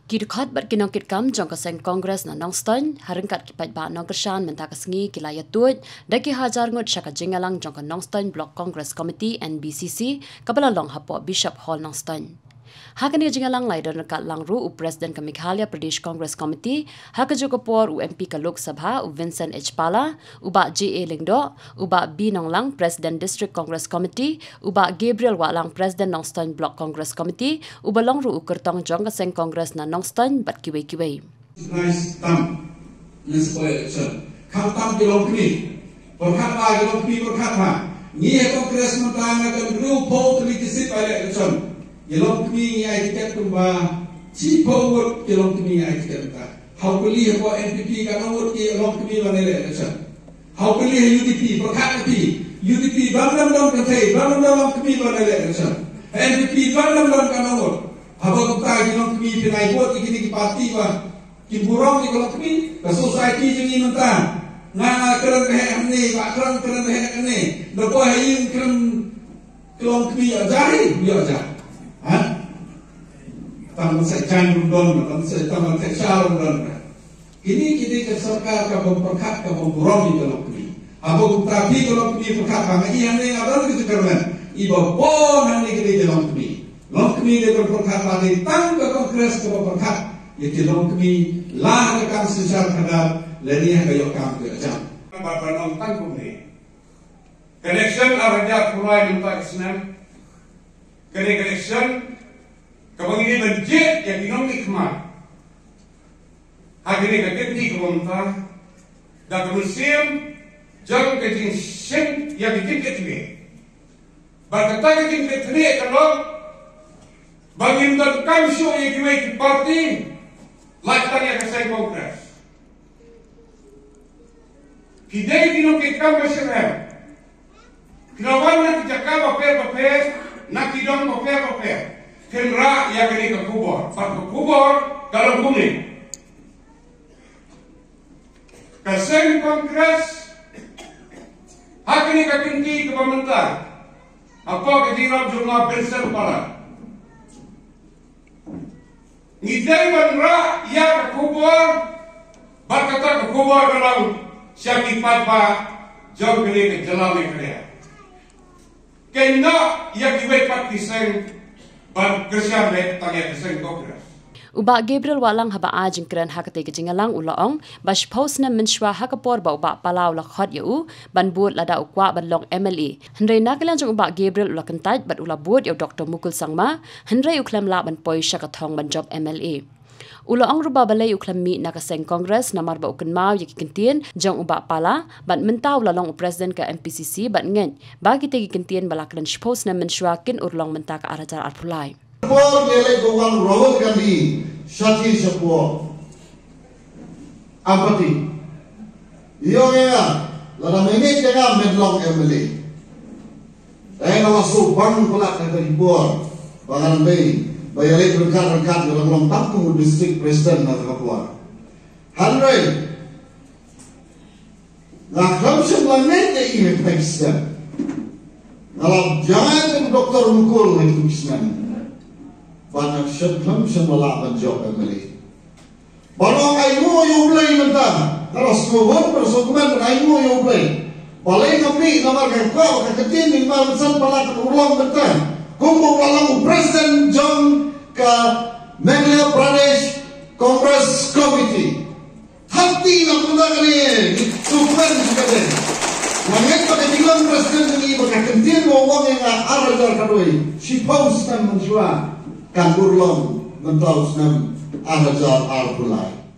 Kidukhat bat kinongkit kam jong kaseng Kongres na Nongston, harengkat kipat ba Nongkershan mentakas ngi kilaya tuj, daki hajar ngut syaka jingalang jong ka Nongston Block Congress Committee NBCC, kapala long hapo Bishop Hall Nongston. Hakani jingalang lai don kat langru u President ka Meghalaya Pradesh Congress Committee, haka jokopor u MP ka Lok Sabha u Vincent H. Pala, u ba J.A. Lingdo, u ba B. Nonglang President District Congress Committee, u ba Gabriel Walang President Nongston Block Congress Committee, u ba langru u kertong jong kaseng Congress na Nongston bat kiwei-kiwei. Nice tam, nice election. Kam tam kilong kini, perkat lah kilong kini perkat lah. Ni Congress mentang akan group poll leadership election. Kilong kini ai tiket tumba, cipo word kilong kini ai tiket tumba. How beli apa NPP kan word kilong kini mana election. How beli UDP perkat UDP bandam katai bandam kini mana election. NPP bandam kan word. Apa kita kilong kini pinai buat ini parti bah. Kiburong di kolom kami, ke society jengi mentang. Ngana keren kehe ni, pak keren kehe ni. Lepas hayin keren kolom kami ajari, dia ajar. Taman saya canggung don, taman saya shalom don. Ini kita ke sarkar ke pemperkat ke pemburong di kolom kami. Apa kita pi kolom kami perkat bangai yang ni apa lagi sekarang? Ibu pon yang ni kita kolom kami. Kolom kami dia berperkat lagi tang ke kongres ke pemperkat. Yaitu long kami lah rekam secara kadar leni yang kayu kam ke jam. Bapak nonton kami. Connection arahnya mulai minta kesenang. Connection kabang ini benjit yang dinong ikmat. Hari ini kekenti kemontar. Dan musim jauh kejing sen yang ditingkat ini. Berkata kejing ketri kalau bagi untuk kami show yang kiwai parti. Lagtanya kasih Kongres. Kita ini kita masyarakat. Kenapa nak cakap apa? Nak kidong apa? Kenra yang ini kekubur. Pak kekubur kalau bumi. Kasih Kongres. Hak ini ketinggi ke pemerintah. Apa kejiran jumlah besar para. Ngidai manra ya kubur berkata kubur kalau syaki papa jauh gede ke jalan mereka. Kena ya kiwet pati seng berkerja met tanya seng Kongres. Uba Gabriel Walang haba ajing keren hakate ke jingalang ulaong bash post na menshwa hakapor ba uba palau la khot yu ban buat lada ukwa ban long MLA hendrai nakalan jong uba Gabriel ula kentaj bat ula buat yu Dr. Mukul Sangma hendrai uklam la ban poi syakathong ban job MLA ulaong ruba balai uklam mi nakaseng Kongres namar ba uken mau yaki kentien jong uba pala ban mentau la long president ka MPCC ban ngen bagi tegi kentien balaklan post na menshwa kin urlong mentak arajar arpulai. Paul Gele Gowal Rahul Gandhi Shati Shapur Apati Yoga Lada Mene Jaga Medlong MLA Dahil masuk bang pelak dari Bor Bangan Bay Bayalik rekan-rekan dalam lompat ke District President Nata Kapua Handrai Nakam Semblanet ya ini Pakistan Kalau jangan Dr. Mukul itu Pakistan banyak sebelum semula menjawab MLA. Baru ayuh yang boleh mentah. Kalau semua bersokongan ayuh yang boleh. Balai kami nomor kau keketin di mana besar balak ulang mentah. Kumpul ulang Presiden John ke Meghalaya Pradesh Congress Committee. Hati nak menang ni sukan juga deh. Mangat pada bilang Presiden ini berkeketin orang yang arah kadoi. Si paus dan menjual. Kandur long mentau senam ahajal arbulai.